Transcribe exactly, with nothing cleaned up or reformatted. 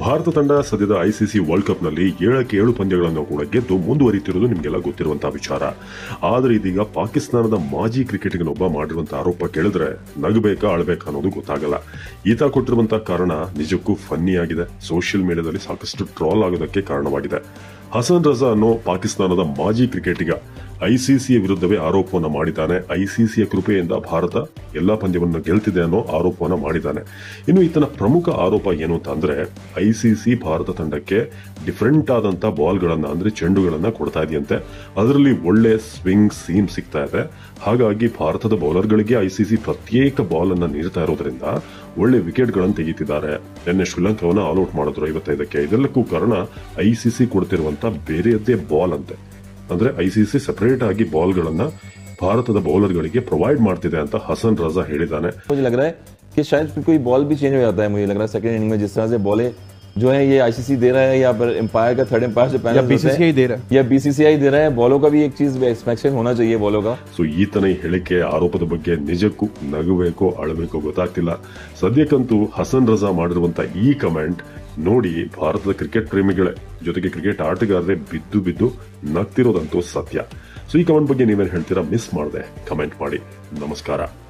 ಭಾರತ ತಂಡ ಸದ್ಯದ ICC world cup ನಲ್ಲಿ ಏಳಕ್ಕೆ ಏಳು ಪಂದ್ಯಗಳನ್ನು ಕೂಡ ಗೆದ್ದು ಮುಂದುವರಿತಿರುವುದು ನಿಮಗೆಲ್ಲ ಗೊತ್ತಿರುವಂತಹ ವಿಚಾರ. ಆದರೆ ಇದೀಗ ಪಾಕಿಸ್ತಾನದ ಮಾಜಿ ಕ್ರಿಕೆಟಿಗನೊಬ್ಬ ಮಾಡಿರುವಂತಹ ಆರೋಪ ಕೇಳಿದ್ರೆ ನಗಬೇಕಾ ಅಳಬೇಕಾ ಅನ್ನೋದು ಗೊತ್ತಾಗಲ್ಲ. ಈತ ಕೊಟ್ಟಿರುವಂತಹ ಕಾರಣ ನಿಜಕ್ಕೂ ಫನ್ನಿ ಆಗಿದೆ. ಸೋಷಿಯಲ್ ಮೀಡಿಯಾದಲ್ಲಿ ಸಾಕಷ್ಟು ಟ್ರಾಲ್ ಆಗೋದಕ್ಕೆ ಕಾರಣವಾಗಿದೆ. ಹಸನ್ ರಜಾ ಅನ್ನೋ ಪಾಕಿಸ್ತಾನದ ಮಾಜಿ ಕ್ರಿಕೆಟಿಗ ಐಸಿಸಿಯ ವಿರುದ್ಧವೇ ಆರೋಪವನ್ನು ಮಾಡಿದ್ದಾನೆ. ಐಸಿಸಿಯ ಕೃಪೆಯಿಂದ ಭಾರತ ಎಲ್ಲಾ ಪಂದ್ಯವನ್ನು ಗೆಲ್ತಿದೆ ಅನ್ನೋ ಆರೋಪವನ್ನು ಮಾಡಿದ್ದಾನೆ. ಇನ್ನು ಈತನ ಪ್ರಮುಖ ಆರೋಪ ಏನು ಅಂತ ಅಂದ್ರೆ ಐಸಿಸಿ ಭಾರತ ತಂಡಕ್ಕೆ ಡಿಫರೆಂಟ್ ಆದಂತ ಬಾಲ್ಗಳನ್ನ ಅಂದ್ರೆ ಚೆಂಡುಗಳನ್ನ ಕೊಡ್ತಾ ಇದೆಯಂತೆ. ಅದರಲ್ಲಿ ಒಳ್ಳೆ ಸ್ವಿಂಗ್ ಸೀಮ್ ಸಿಗ್ತಾ ಇದೆ. ಹಾಗಾಗಿ ಭಾರತದ ಬೌಲರ್ಗಳಿಗೆ ಐಸಿಸಿ ಪ್ರತ್ಯೇಕ ಬಾಲ್ ಅನ್ನ ನೀಡ್ತಾ ಇರೋದ್ರಿಂದ ಒಳ್ಳೆ ವಿಕೆಟ್ ಗಳನ್ನು ತೆಗೀತಿದ್ದಾರೆ. ನಿನ್ನೆ ಶ್ರೀಲಂಕಾವನ್ನ ಆಲ್ಔಟ್ ಮಾಡಿದ್ರು ಐವತ್ತೈದಕ್ಕೆ. ಇದೆಲ್ಲಕ್ಕೂ ಕಾರಣ ಐಸಿಸಿ ಕೊಡ್ತಿರುವಂತ ಬೇರೆಯದ್ದೇ ಬಾಲ್ ಅಂತೆ. ಅಂದ್ರೆ ಐಸಿಸಿ ಸೆಪರೇಟ್ ಆಗಿ ಬಾಲ್ ಗಳನ್ನ ಭಾರತದ ಬೌಲರ್ಗಳಿಗೆ ಪ್ರೊವೈಡ್ ಮಾಡ್ತಿದೆ ಅಂತ हसन रजा ಹೇಳಿದಾನೆ. मुझे लग रहा है कि शायद कोई बॉल भी चेंज हो जाता है. मुझे लग रहा है सेकंड इनिंग में जिस तरह से बॉलें जो है ये आईसीसी दे रहा है या एम्पायर का थर्ड एम्पायर से पैनल बीसीसीआई दे रहा है या बीसीसीआई दे रहा है. बॉलों का भी एक चीज एक्सपेक्टेशन होना चाहिए बॉलों का. ಸೊ ಈತನ ಹೇಳಿಕೆ ಆರೋಪದ ಬಗ್ಗೆ ನಿಜಕ್ಕೂ ನಗಬೇಕೋ ಅಳಬೇಕೋ ಗೊತ್ತಾಗ್ತಿಲ್ಲ. ಸದ್ಯಕ್ಕಂತೂ ಹಸನ್ ರಜಾ ಮಾಡಿರುವಂತ ಈ ಕಮೆಂಟ್ ನೋಡಿ ಭಾರತದ ಕ್ರಿಕೆಟ್ ಪ್ರೇಮಿಗಳೇ ಜೊತೆಗೆ ಕ್ರಿಕೆಟ್ ಆಟಗಾರರೇ ಬಿದ್ದು ಬಿದ್ದು ನಗ್ತಿರೋದಂತೂ ಸತ್ಯ. ಸೊ ಈ ಕಮೆಂಟ್ ಬಗ್ಗೆ ನೀವೇನು ಹೇಳ್ತೀರಾ ಮಿಸ್ ಮಾಡದೆ ಕಮೆಂಟ್ ಮಾಡಿ. ನಮಸ್ಕಾರ.